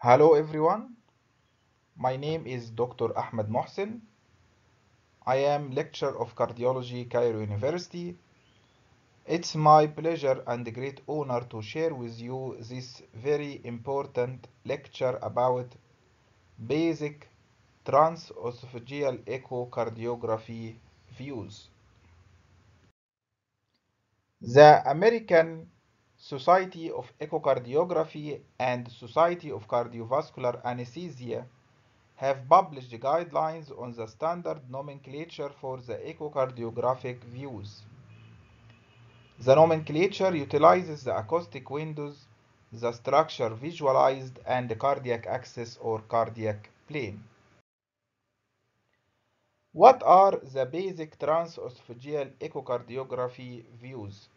Hello everyone, my name is Dr. Ahmed Mohsen. I am lecturer of cardiology, Cairo University. It's my pleasure and great honor to share with you this very important lecture about basic transesophageal echocardiography views. The American Society of Echocardiography and Society of Cardiovascular Anesthesia have published guidelines on the standard nomenclature for the echocardiographic views. The nomenclature utilizes the acoustic windows, the structure visualized, and the cardiac axis or cardiac plane. What are the basic transesophageal echocardiography views?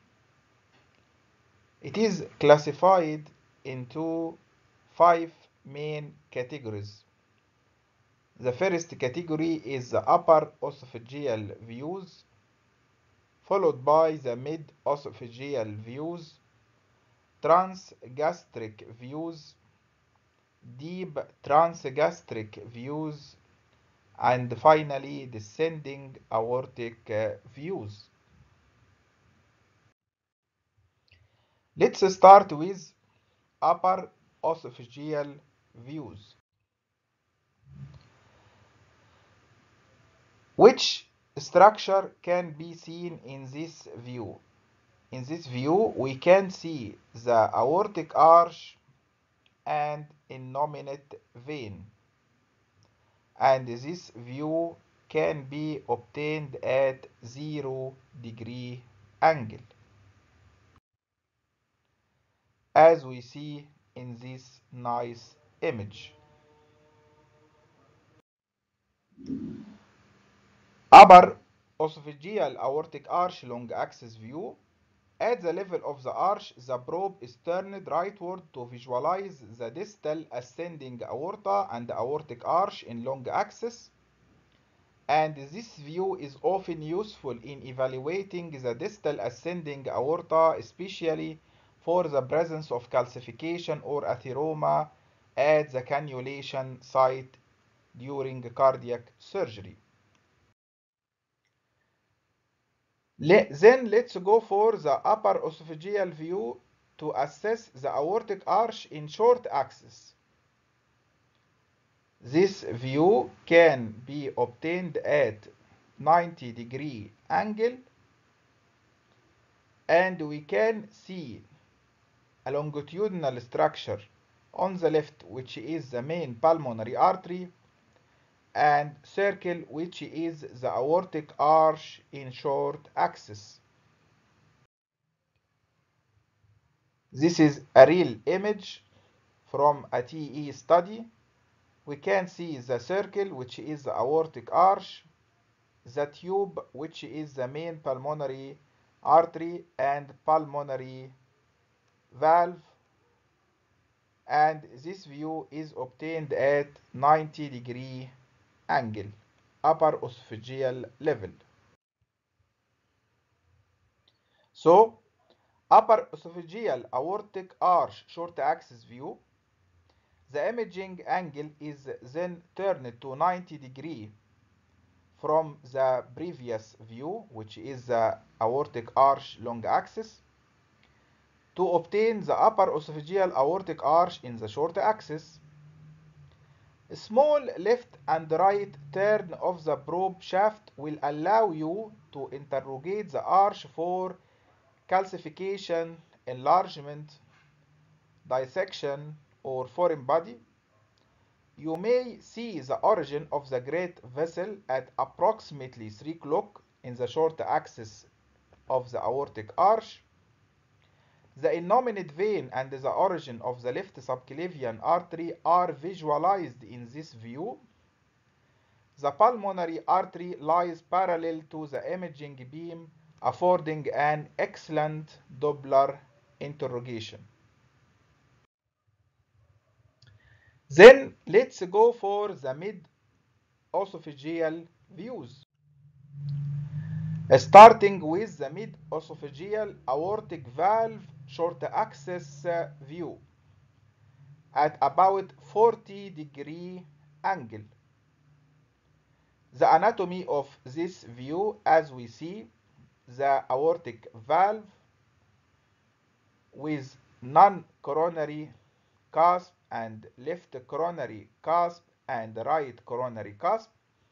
It is classified into 5 main categories. The first category is the upper esophageal views, followed by the mid-esophageal views, transgastric views, deep transgastric views, and finally descending aortic views. Let's start with upper esophageal views. Which structure can be seen in this view? In this view, we can see the aortic arch and innominate vein, and this view can be obtained at 0-degree angle, as we see in this nice image. Upper esophageal aortic arch long axis view. At the level of the arch, the probe is turned rightward to visualize the distal ascending aorta and aortic arch in long axis. And this view is often useful in evaluating the distal ascending aorta, especially for the presence of calcification or atheroma at the cannulation site during cardiac surgery. Then let's go for the upper esophageal view to assess the aortic arch in short axis. This view can be obtained at 90-degree angle, and we can see a longitudinal structure on the left, which is the main pulmonary artery, and circle, which is the aortic arch in short axis. This is a real image from a TE study. We can see the circle, which is the aortic arch, the tube, which is the main pulmonary artery and pulmonary valve, and this view is obtained at 90-degree angle, upper esophageal level. So, upper esophageal aortic arch short axis view, the imaging angle is then turned to 90-degree from the previous view, which is the aortic arch long axis, to obtain the upper esophageal aortic arch in the short axis. A small left and right turn of the probe shaft will allow you to interrogate the arch for calcification, enlargement, dissection, or foreign body. You may see the origin of the great vessel at approximately 3 o'clock in the short axis of the aortic arch. The innominate vein and the origin of the left subclavian artery are visualized in this view. The pulmonary artery lies parallel to the imaging beam, affording an excellent Doppler interrogation. Then let's go for the mid-esophageal views. Starting with the mid-esophageal aortic valve short axis view. at about 40-degree angle. The anatomy of this view, as we see, the aortic valve with non-coronary cusp and left coronary cusp and right coronary cusp,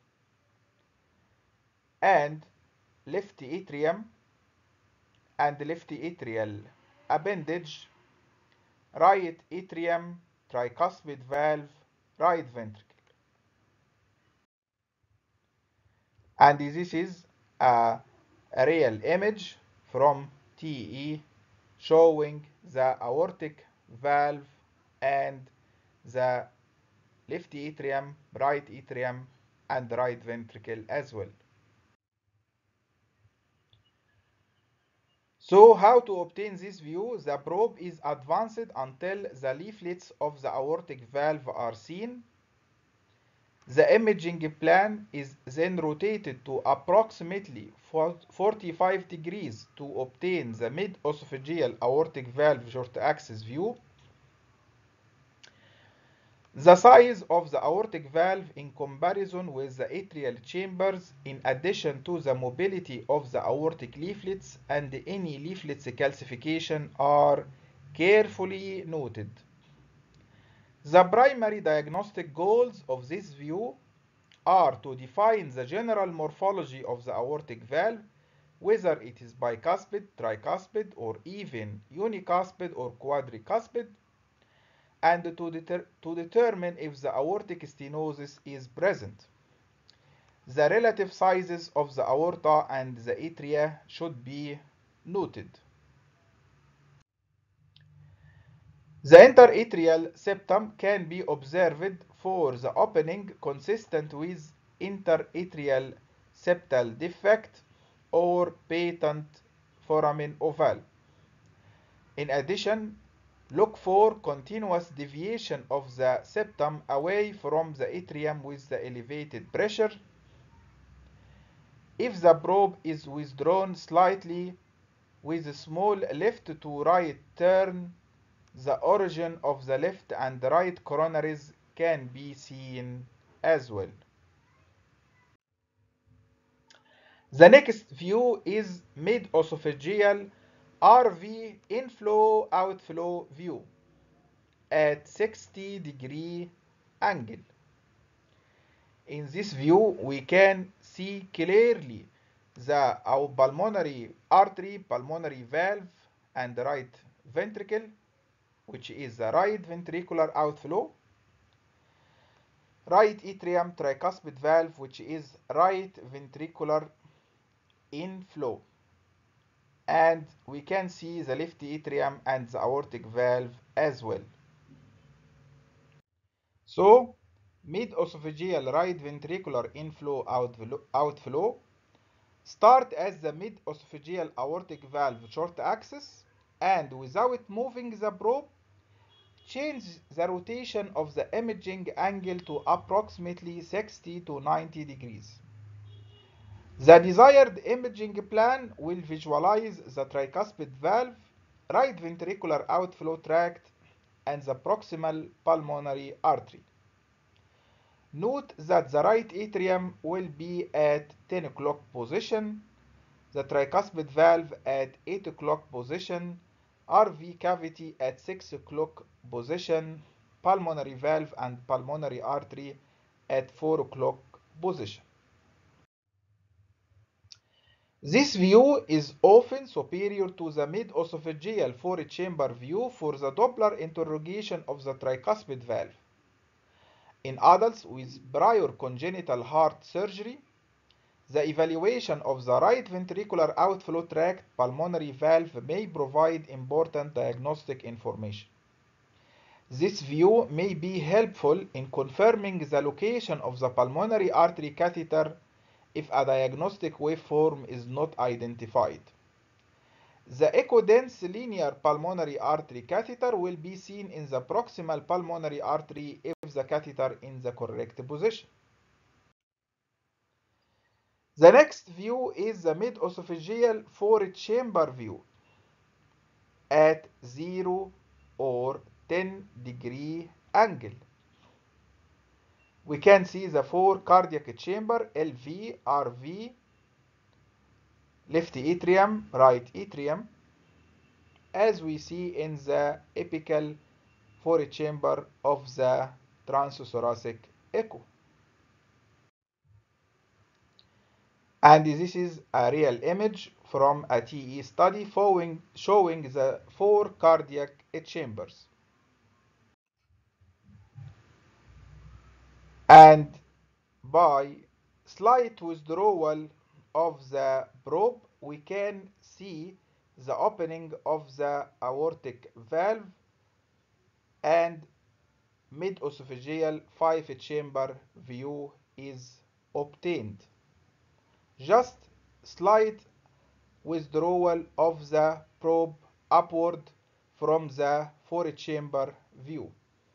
and left atrium and left atrial appendage, right atrium, tricuspid valve, right ventricle. And this is a real image from TE showing the aortic valve and the left atrium, right atrium, and right ventricle as well. So how to obtain this view? The probe is advanced until the leaflets of the aortic valve are seen. The imaging plan is then rotated to approximately 45 degrees to obtain the mid-esophageal aortic valve short axis view. The size of the aortic valve in comparison with the atrial chambers, in addition to the mobility of the aortic leaflets and any leaflets calcification, are carefully noted. The primary diagnostic goals of this view are to define the general morphology of the aortic valve, whether it is bicuspid, tricuspid, or even unicuspid or quadricuspid, and to determine if the aortic stenosis is present. The relative sizes of the aorta and the atria should be noted. The interatrial septum can be observed for the opening consistent with interatrial septal defect or patent foramen ovale. In addition, look for continuous deviation of the septum away from the atrium with the elevated pressure. If the probe is withdrawn slightly with a small left to right turn, the origin of the left and right coronaries can be seen as well. The next view is mid-esophageal RV inflow-outflow view at 60-degree angle. In this view, we can see clearly the pulmonary artery, pulmonary valve, and the right ventricle, which is the right ventricular outflow, right atrium tricuspid valve, which is right ventricular inflow, and we can see the left atrium and the aortic valve as well. So, mid-esophageal right ventricular inflow outflow start as the mid-esophageal aortic valve short axis, and without moving the probe, change the rotation of the imaging angle to approximately 60 to 90 degrees. The desired imaging plan will visualize the tricuspid valve, right ventricular outflow tract, and the proximal pulmonary artery. Note that the right atrium will be at 10 o'clock position, the tricuspid valve at 8 o'clock position, RV cavity at 6 o'clock position, pulmonary valve and pulmonary artery at 4 o'clock position. This view is often superior to the mid-esophageal four-chamber view for the Doppler interrogation of the tricuspid valve. In adults with prior congenital heart surgery, the evaluation of the right ventricular outflow tract pulmonary valve may provide important diagnostic information. This view may be helpful in confirming the location of the pulmonary artery catheter if a diagnostic waveform is not identified. The echo-dense linear pulmonary artery catheter will be seen in the proximal pulmonary artery if the catheter in the correct position. The next view is the mid-esophageal four-chamber view at 0 or 10-degree angle. We can see the four cardiac chamber, LV, RV, left atrium, right atrium, as we see in the apical four chamber of the transthoracic echo. And this is a real image from a TE study showing the four cardiac chambers. And by slight withdrawal of the probe, we can see the opening of the aortic valve and mid-esophageal 5-chamber view is obtained. Just slight withdrawal of the probe upward from the 4-chamber view.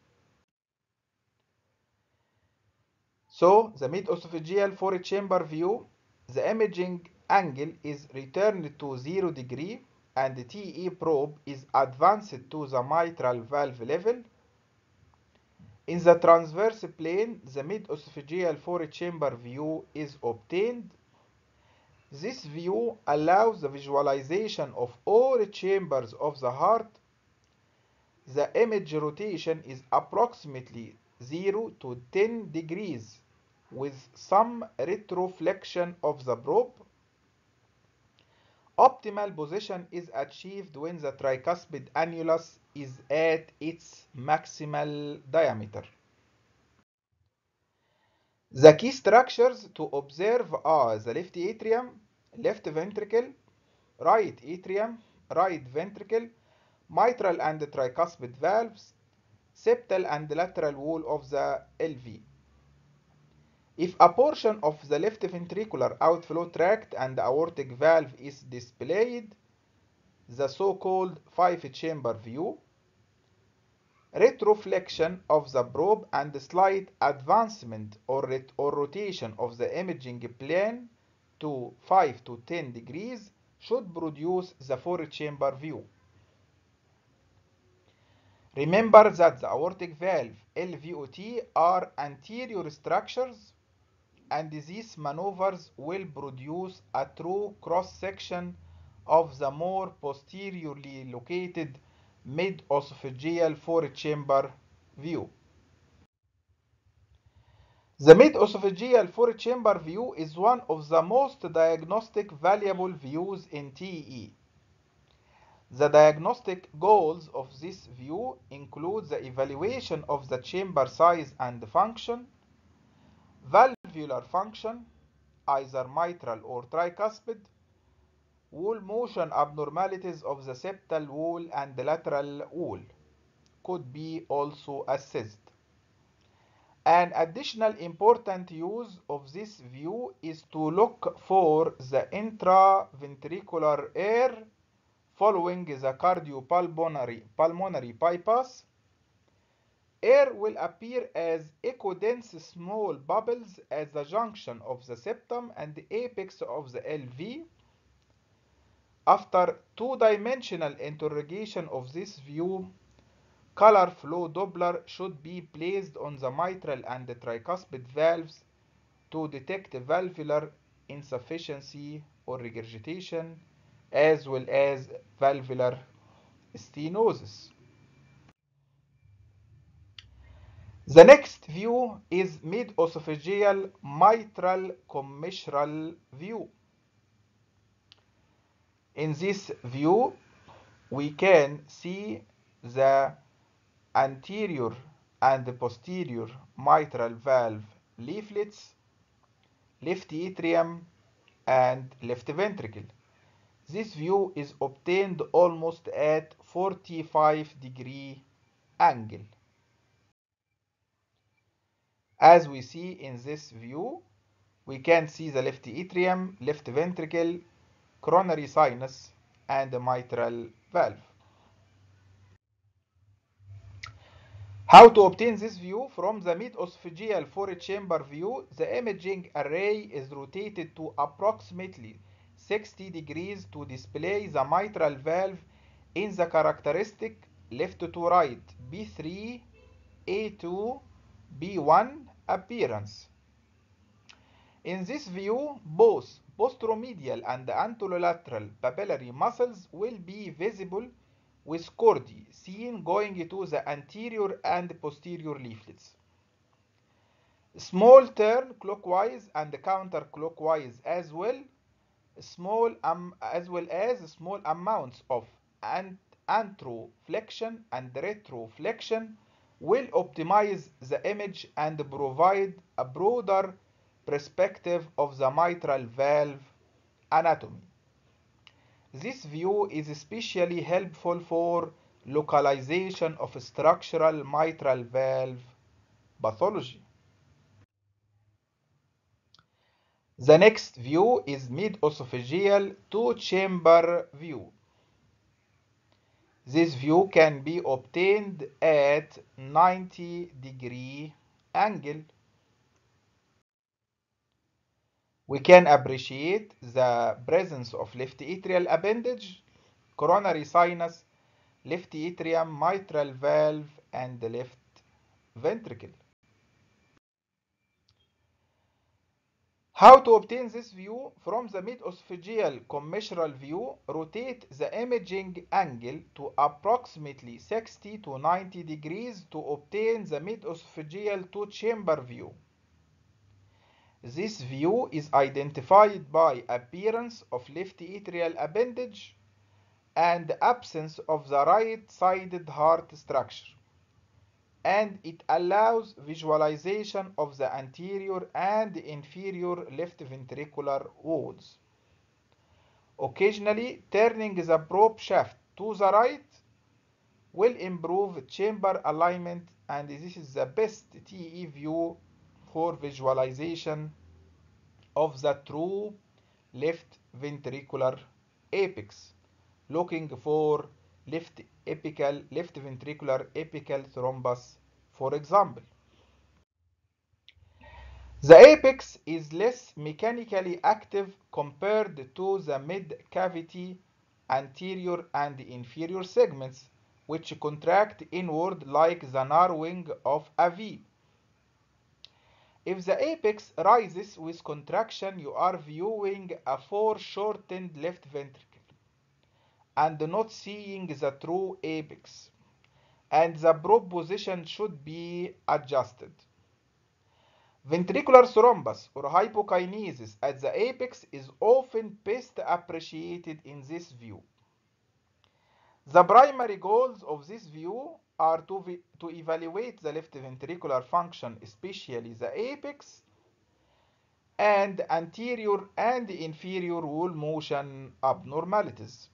So the mid-esophageal 4-chamber view, the imaging angle is returned to 0 degree and the TE probe is advanced to the mitral valve level. In the transverse plane, the mid-esophageal 4-chamber view is obtained. This view allows the visualization of all chambers of the heart. The image rotation is approximately 0 to 10 degrees with some retroflexion of the probe. Optimal position is achieved when the tricuspid annulus is at its maximal diameter. The key structures to observe are the left atrium, left ventricle, right atrium, right ventricle, mitral and tricuspid valves, septal and lateral wall of the LV. If a portion of the left ventricular outflow tract and aortic valve is displayed, the so-called 5-chamber view, retroflexion of the probe and slight advancement or rotation of the imaging plane to 5 to 10 degrees should produce the 4-chamber view. Remember that the aortic valve, LVOT, are anterior structures, and these maneuvers will produce a true cross-section of the more posteriorly located mid-esophageal 4-chamber view. The mid-esophageal 4-chamber view is one of the most diagnostic valuable views in TE. The diagnostic goals of this view include the evaluation of the chamber size and function, valvular function, either mitral or tricuspid, wall motion abnormalities of the septal wall and the lateral wall could be also assessed. An additional important use of this view is to look for the intraventricular air following the cardiopulmonary bypass. Air will appear as echo-dense small bubbles at the junction of the septum and the apex of the LV. After two-dimensional interrogation of this view, color flow Doppler should be placed on the mitral and the tricuspid valves to detect valvular insufficiency or regurgitation, as well as valvular stenosis. The next view is mid-esophageal mitral commissural view. In this view, we can see the anterior and the posterior mitral valve leaflets, left atrium, and left ventricle. This view is obtained almost at 45-degree angle. As we see in this view, we can see the left atrium, left ventricle, coronary sinus, and the mitral valve. How to obtain this view? From the mid-esophageal 4-chamber view, the imaging array is rotated to approximately 60 degrees to display the mitral valve in the characteristic left to right B3 A2, B1 appearance. In this view, both posteromedial and anterolateral papillary muscles will be visible with chordae seen going to the anterior and posterior leaflets. Small turn clockwise and counterclockwise as well, as well as small amounts of antroflexion and retroflexion will optimize the image and provide a broader perspective of the mitral valve anatomy. This view is especially helpful for localization of structural mitral valve pathology. The next view is mid-esophageal two-chamber view. This view can be obtained at 90-degree angle. We can appreciate the presence of left atrial appendage, coronary sinus, left atrium, mitral valve, and the left ventricle. How to obtain this view? From the mid-esophageal commissural view, rotate the imaging angle to approximately 60 to 90 degrees to obtain the mid-esophageal two-chamber view. This view is identified by appearance of left atrial appendage and absence of the right-sided heart structure, and it allows visualization of the anterior and inferior left ventricular walls. Occasionally, turning the probe shaft to the right will improve chamber alignment, and this is the best TE view for visualization of the true left ventricular apex, looking for left ventricular apical thrombus, for example. The apex is less mechanically active compared to the mid-cavity anterior and inferior segments, which contract inward like the narrowing of a V. If the apex rises with contraction, you are viewing a foreshortened left ventricle and not seeing the true apex, and the probe position should be adjusted. Ventricular thrombus or hypokinesis at the apex is often best appreciated in this view. The primary goals of this view are to evaluate the left ventricular function, especially the apex, and anterior and inferior wall motion abnormalities.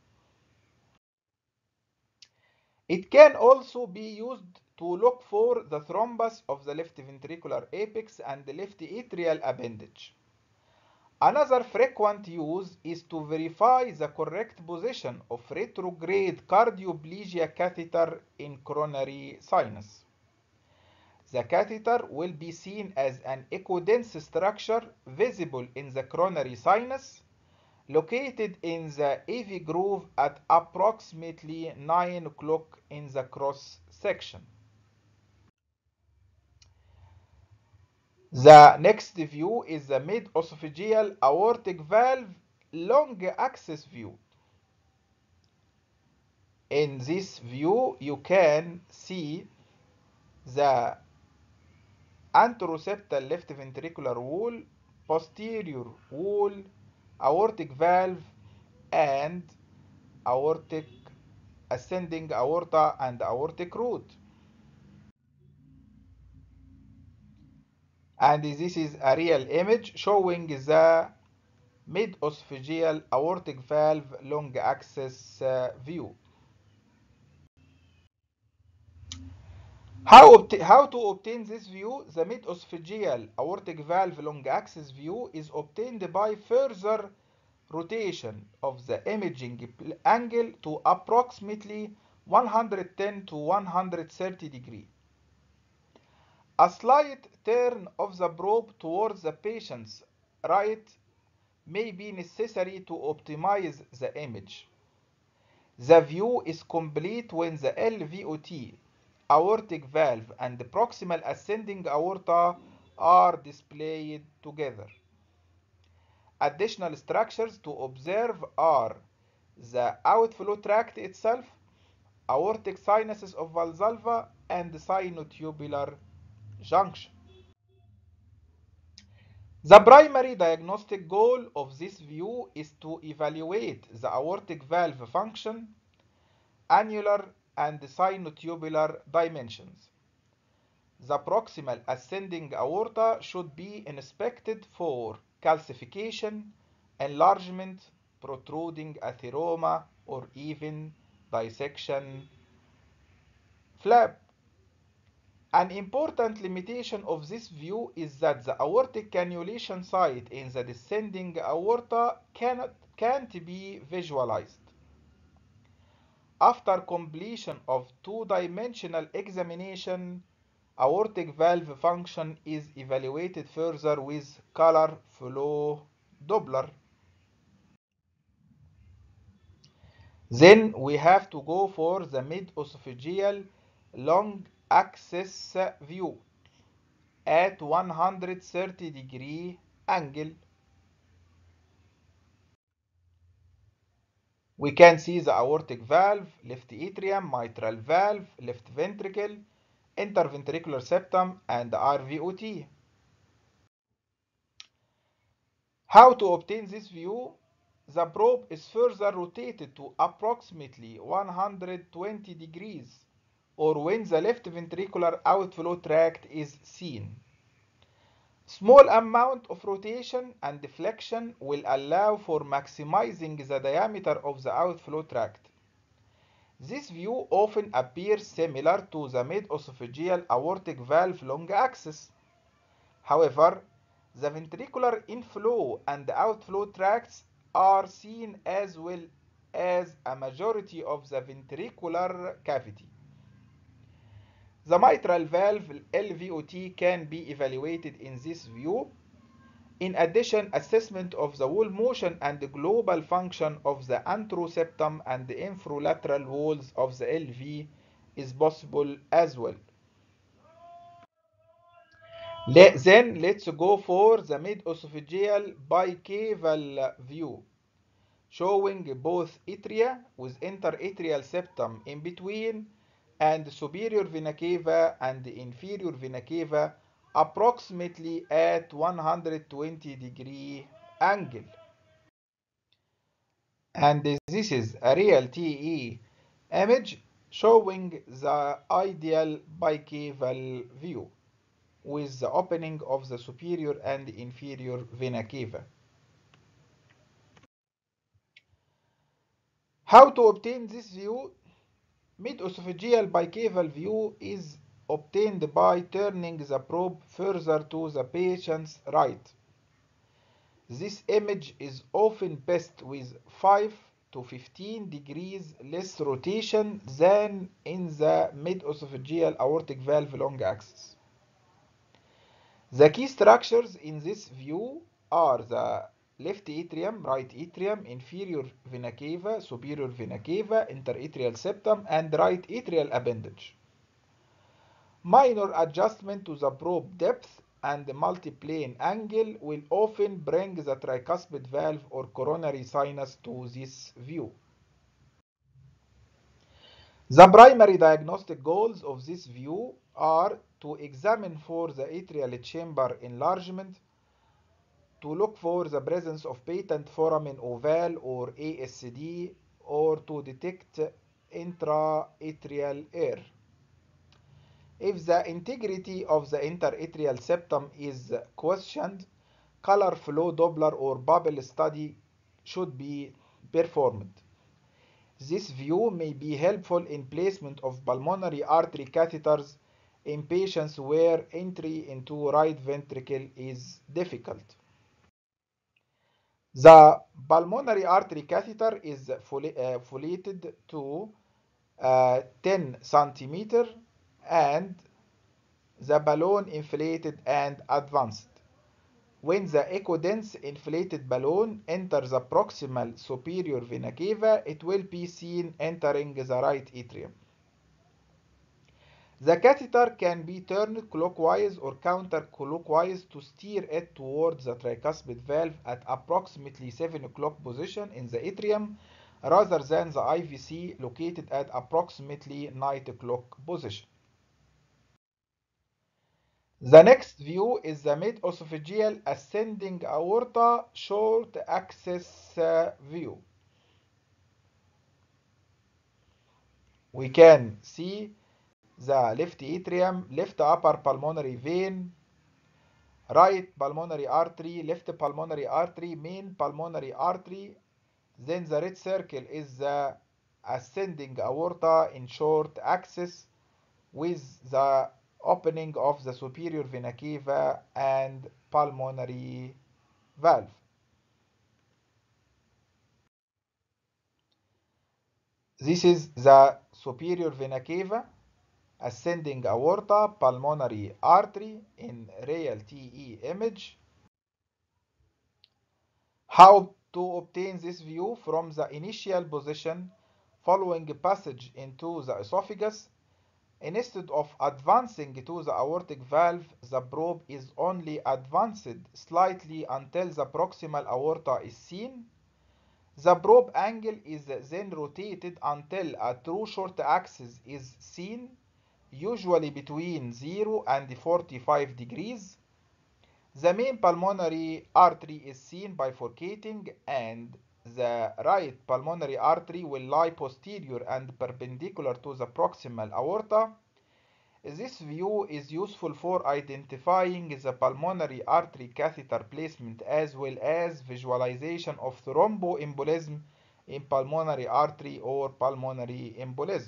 It can also be used to look for the thrombus of the left ventricular apex and the left atrial appendage. Another frequent use is to verify the correct position of retrograde cardioplegia catheter in coronary sinus. The catheter will be seen as an echo-dense structure visible in the coronary sinus, located in the AV groove at approximately 9 o'clock in the cross section. The next view is the mid-esophageal aortic valve long axis view. In this view, you can see the anteroseptal left ventricular wall, posterior wall, aortic valve, and aortic ascending aorta and aortic root. And this is a real image showing the mid-esophageal aortic valve long axis view. How to obtain this view? The mid-esophageal aortic valve long axis view is obtained by further rotation of the imaging angle to approximately 110 to 130 degrees. A slight turn of the probe towards the patient's right may be necessary to optimize the image. The view is complete when the LVOT aortic valve and the proximal ascending aorta are displayed together. Additional structures to observe are the outflow tract itself, aortic sinuses of Valsalva, and sinotubular junction. The primary diagnostic goal of this view is to evaluate the aortic valve function, annular and sinotubular dimensions. The proximal ascending aorta should be inspected for calcification, enlargement, protruding atheroma, or even dissection flap. An important limitation of this view is that the aortic cannulation site in the descending aorta can't be visualized. After completion of two-dimensional examination, aortic valve function is evaluated further with color flow Doppler. Then we have to go for the mid-esophageal long axis view at 130-degree angle. We can see the aortic valve, left atrium, mitral valve, left ventricle, interventricular septum, and RVOT. How to obtain this view? The probe is further rotated to approximately 120 degrees, or when the left ventricular outflow tract is seen. Small amount of rotation and deflection will allow for maximizing the diameter of the outflow tract. This view often appears similar to the mid-esophageal aortic valve long axis. However, the ventricular inflow and outflow tracts are seen as well as a majority of the ventricular cavity. The mitral valve LVOT can be evaluated in this view. In addition, assessment of the wall motion and the global function of the anteroseptum and the infralateral walls of the LV is possible as well. Then let's go for the mid-esophageal bicaval view, showing both atria with interatrial septum in between and superior vena cava and inferior vena cava approximately at 120-degree angle. And this is a real TE image showing the ideal bicaval view with the opening of the superior and inferior vena cava. How to obtain this view? Mid-esophageal bicaval view is obtained by turning the probe further to the patient's right. This image is often best with 5 to 15 degrees less rotation than in the mid-esophageal aortic valve long axis. The key structures in this view are the left atrium, right atrium, inferior vena cava, superior vena cava, interatrial septum, and right atrial appendage. Minor adjustment to the probe depth and the multiplane angle will often bring the tricuspid valve or coronary sinus to this view. The primary diagnostic goals of this view are to examine for the atrial chamber enlargement, to look for the presence of patent foramen ovale or ASD, or to detect intraatrial air. If the integrity of the interatrial septum is questioned, color flow Doppler or bubble study should be performed. This view may be helpful in placement of pulmonary artery catheters in patients where entry into right ventricle is difficult. The pulmonary artery catheter is folated to 10 centimeter and the balloon inflated and advanced. When the echo-dense inflated balloon enters the proximal superior vena cava, it will be seen entering the right atrium. The catheter can be turned clockwise or counterclockwise to steer it towards the tricuspid valve at approximately 7 o'clock position in the atrium rather than the IVC located at approximately 9 o'clock position. The next view is the mid-esophageal ascending aorta short axis view. We can see the left atrium, left upper pulmonary vein, right pulmonary artery, left pulmonary artery, main pulmonary artery. Then the red circle is the ascending aorta in short axis with the opening of the superior vena cava and pulmonary valve. This is the superior vena cava, ascending aorta, pulmonary artery in real TE image. How to obtain this view? From the initial position following passage into the esophagus. Instead of advancing to the aortic valve, the probe is only advanced slightly until the proximal aorta is seen. The probe angle is then rotated until a true short axis is seen, usually between 0 and 45 degrees. The main pulmonary artery is seen bifurcating, and the right pulmonary artery will lie posterior and perpendicular to the proximal aorta. This view is useful for identifying the pulmonary artery catheter placement as well as visualization of thromboembolism in pulmonary artery or pulmonary embolism.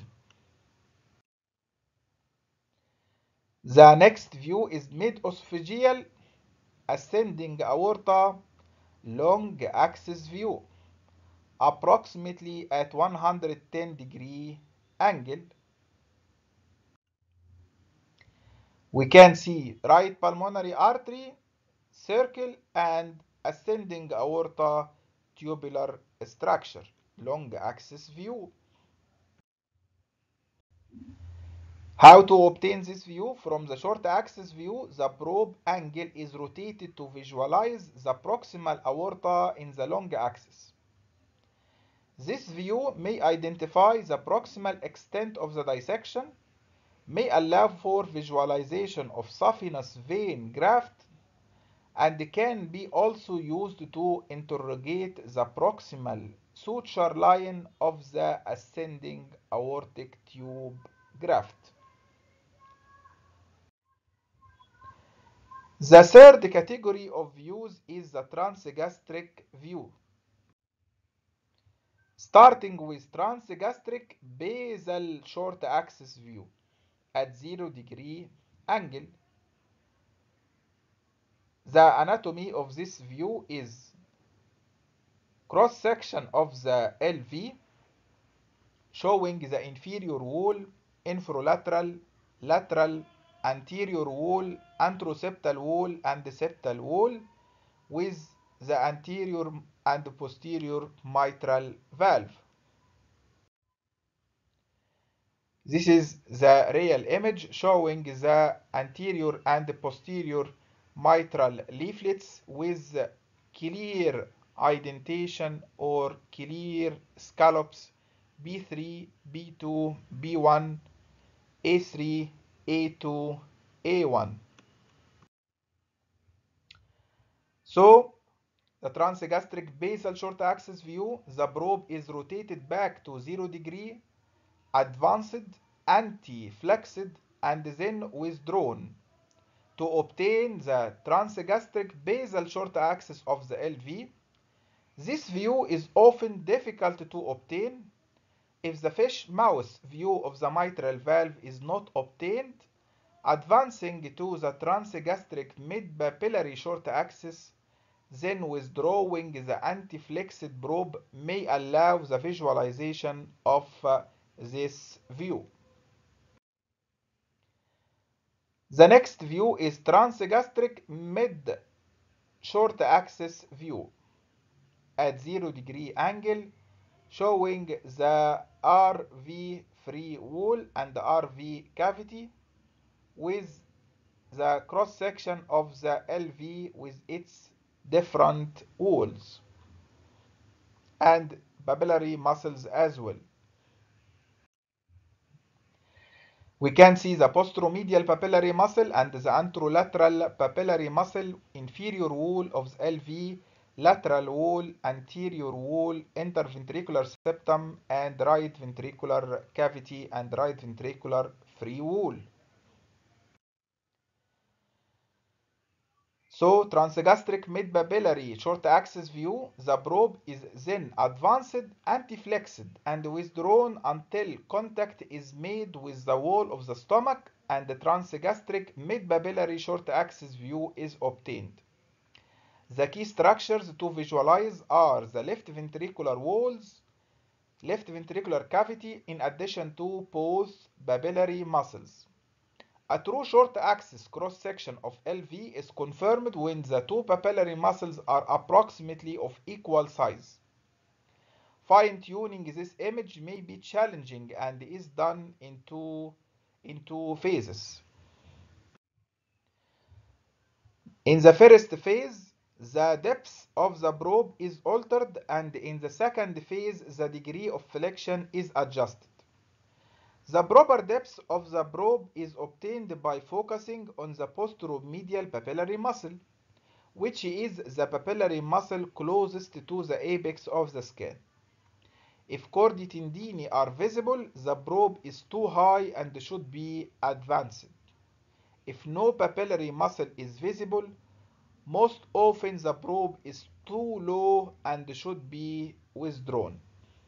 The next view is mid-esophageal ascending aorta long axis view, approximately at 110-degree angle. We can see right pulmonary artery, circle, and ascending aorta tubular structure, long axis view. How to obtain this view? From the short axis view, the probe angle is rotated to visualize the proximal aorta in the long axis. This view may identify the proximal extent of the dissection, may allow for visualization of saphenous vein graft, and can be also used to interrogate the proximal suture line of the ascending aortic tube graft. The third category of views is the transgastric view. Starting with transgastric basal short axis view at 0-degree angle. The anatomy of this view is cross section of the LV showing the inferior wall, infrolateral, lateral, anterior wall, anteroseptal wall, and septal wall with the anterior and posterior mitral valve. This is the real image showing the anterior and posterior mitral leaflets with clear indentation or clear scallops B3, B2, B1, A3, A2, A1. So, the transgastric basal short axis view, the probe is rotated back to 0-degree, advanced, anti-flexed, and then withdrawn to obtain the transgastric basal short axis of the LV. This view is often difficult to obtain. If the fish mouth view of the mitral valve is not obtained, advancing to the transgastric mid-papillary short axis, then withdrawing the anti-flexed probe may allow the visualization of this view. The next view is transgastric mid short axis view at 0-degree angle showing the RV free wall and RV cavity. with the cross section of the LV with its different walls and papillary muscles as well. We can see the posteromedial papillary muscle and the anterolateral papillary muscle, inferior wall of the LV, lateral wall, anterior wall, interventricular septum, and right ventricular cavity and right ventricular free wall. So, transgastric mid-papillary short-axis view, the probe is then advanced, anti-flexed, and withdrawn until contact is made with the wall of the stomach, and the transgastric mid-papillary short-axis view is obtained. The key structures to visualize are the left ventricular walls, left ventricular cavity, in addition to both papillary muscles. A true short-axis cross-section of LV is confirmed when the two papillary muscles are approximately of equal size. Fine-tuning this image may be challenging and is done in two phases. In the first phase, the depth of the probe is altered, and in the second phase, the degree of flexion is adjusted. The proper depth of the probe is obtained by focusing on the posteromedial papillary muscle, which is the papillary muscle closest to the apex of the skin. If chordae tendineae are visible, the probe is too high and should be advanced. If no papillary muscle is visible, most often the probe is too low and should be withdrawn.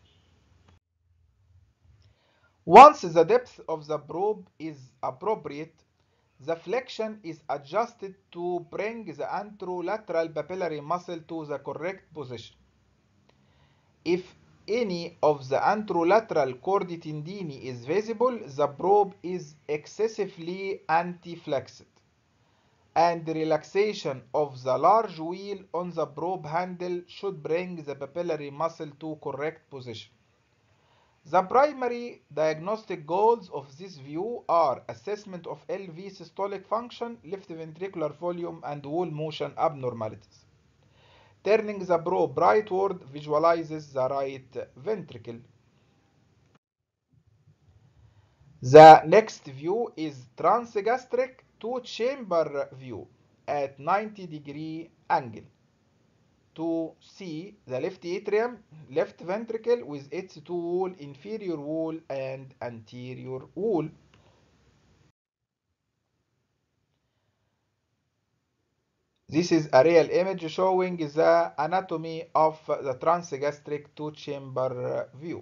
Once the depth of the probe is appropriate, the flexion is adjusted to bring the anterolateral papillary muscle to the correct position. If any of the anterolateral chordae tendineae is visible, the probe is excessively anti-flexed, and the relaxation of the large wheel on the probe handle should bring the papillary muscle to correct position. The primary diagnostic goals of this view are assessment of LV systolic function, left ventricular volume, and wall motion abnormalities. Turning the probe rightward visualizes the right ventricle. The next view is transgastric two-chamber view at 90-degree angle. To see the left atrium, left ventricle with its two wall, inferior wall and anterior wall. This is a real image showing the anatomy of the transgastric two-chamber view.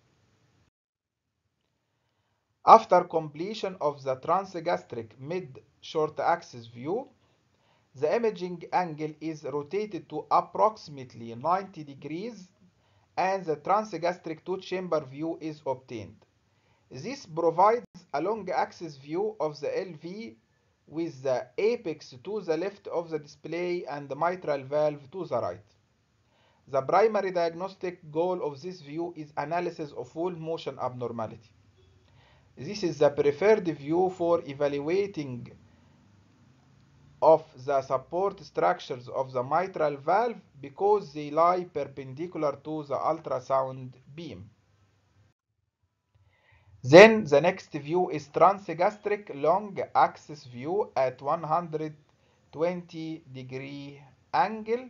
After completion of the transgastric mid-short axis view, the imaging angle is rotated to approximately 90 degrees and the transgastric two-chamber view is obtained. This provides a long axis view of the LV with the apex to the left of the display and the mitral valve to the right. The primary diagnostic goal of this view is analysis of wall motion abnormality. This is the preferred view for evaluating of the support structures of the mitral valve because they lie perpendicular to the ultrasound beam. Then the next view is transgastric long axis view at 120-degree angle,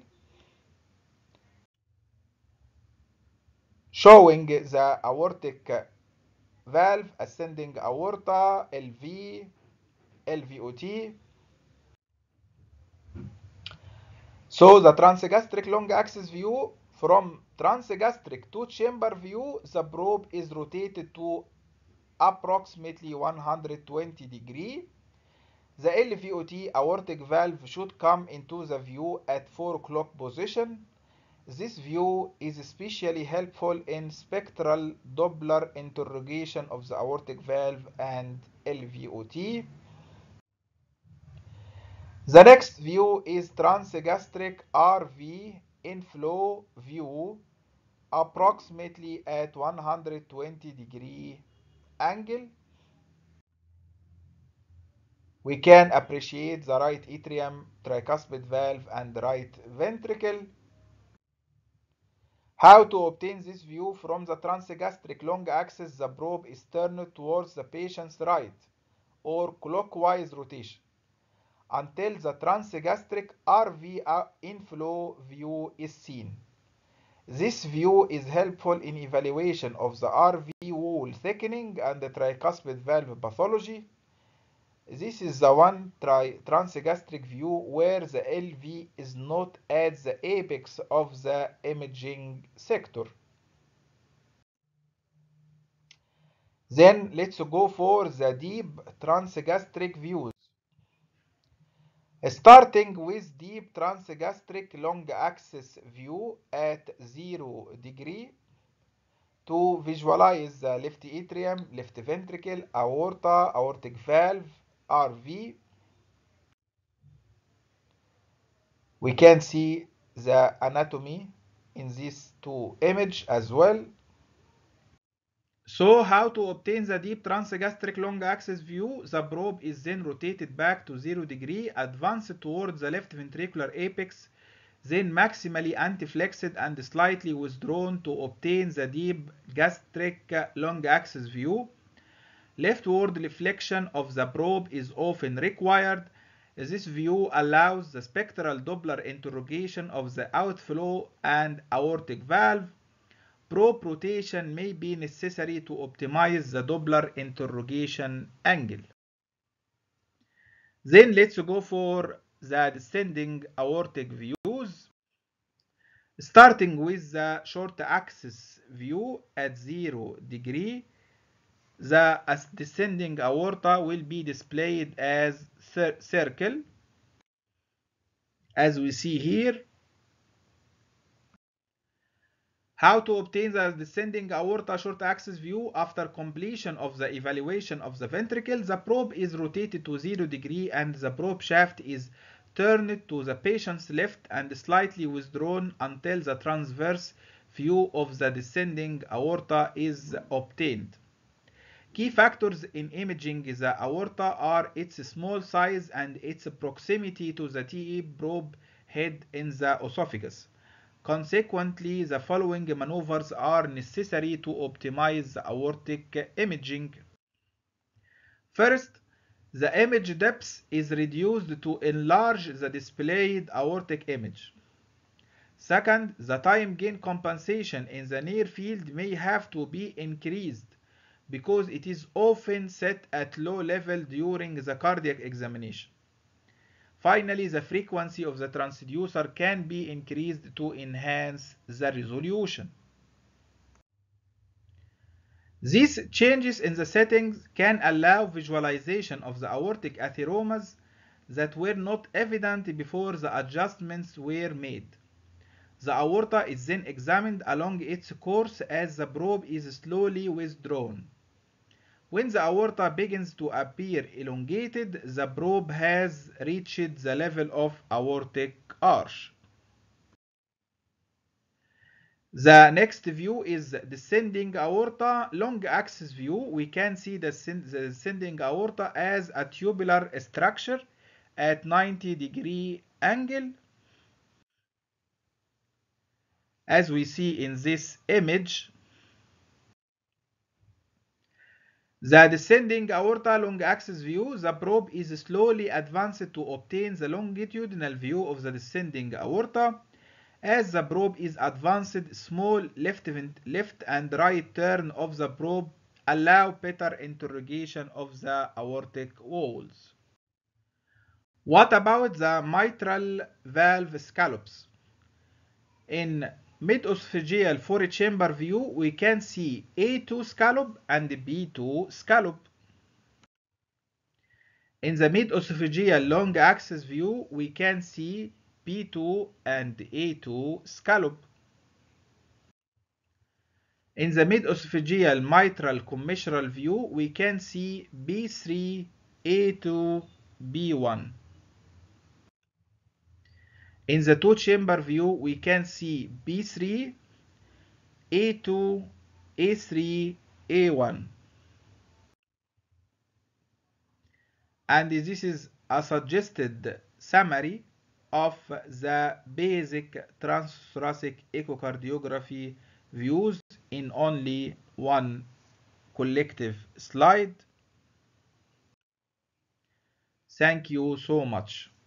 showing the aortic valve, ascending aorta, LV, LVOT. So the transgastric long axis view, from transgastric two-chamber view, the probe is rotated to approximately 120 degree. The LVOT aortic valve should come into the view at 4 o'clock position. This view is especially helpful in spectral Doppler interrogation of the aortic valve and LVOT. The next view is transgastric RV inflow view, approximately at 120 degree angle. We can appreciate the right atrium, tricuspid valve, and right ventricle. How to obtain this view? From the transgastric long axis, the probe is turned towards the patient's right or clockwise rotation until the transgastric RV inflow view is seen. This view is helpful in evaluation of the RV wall thickening and the tricuspid valve pathology. This is the one transgastric view where the LV is not at the apex of the imaging sector. Then let's go for the deep transgastric views. Starting with deep transgastric long axis view at 0 degree to visualize the left atrium, left ventricle, aorta, aortic valve, RV. We can see the anatomy in these two images as well. So how to obtain the deep transgastric long axis view? The probe is then rotated back to 0 degree, advanced towards the left ventricular apex, then maximally antiflexed and slightly withdrawn to obtain the deep gastric long axis view. Leftward reflection of the probe is often required. This view allows the spectral Doppler interrogation of the outflow and aortic valve. Probe rotation may be necessary to optimize the Doppler interrogation angle. Then let's go for the descending aortic views. Starting with the short axis view at 0 degree, the descending aorta will be displayed as circle, as we see here. How to obtain the descending aorta short axis view? After completion of the evaluation of the ventricle, the probe is rotated to 0 degree and the probe shaft is turned to the patient's left and slightly withdrawn until the transverse view of the descending aorta is obtained. Key factors in imaging the aorta are its small size and its proximity to the TE probe head in the esophagus. Consequently, the following maneuvers are necessary to optimize the aortic imaging. First, the image depth is reduced to enlarge the displayed aortic image. Second, the time gain compensation in the near field may have to be increased because it is often set at low level during the cardiac examination. Finally, the frequency of the transducer can be increased to enhance the resolution. These changes in the settings can allow visualization of the aortic atheromas that were not evident before the adjustments were made. The aorta is then examined along its course as the probe is slowly withdrawn. When the aorta begins to appear elongated, the probe has reached the level of aortic arch. The next view is descending aorta long axis view. We can see the descending aorta as a tubular structure at 90-degree angle, as we see in this image. The descending aorta long axis view, the probe is slowly advanced to obtain the longitudinal view of the descending aorta. As the probe is advanced, small left and right turn of the probe allow better interrogation of the aortic walls. What about the mitral valve scallops? In mid-esophageal four-chamber view, we can see A2 scallop and B2 scallop. In the mid-esophageal long axis view, we can see B2 and A2 scallop. In the mid-esophageal mitral commissural view, we can see B3, A2, B1. In the two-chamber view, we can see B3, A2, A3, A1. And this is a suggested summary of the basic transthoracic echocardiography views in only one collective slide. Thank you so much.